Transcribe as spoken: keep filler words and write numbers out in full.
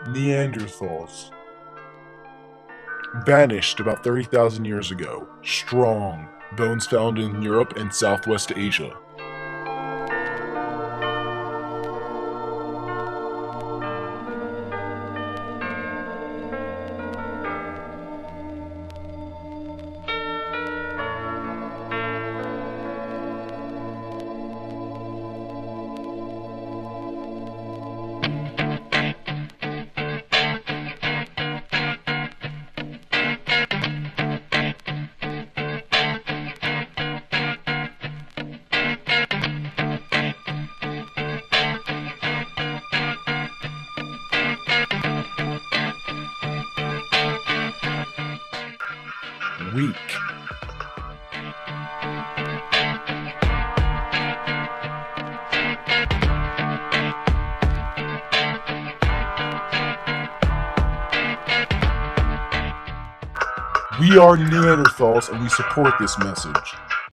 Neanderthals vanished about thirty thousand years ago. Strong. Bones found in Europe and Southwest Asia. Weak. We are Neanderthals and we support this message.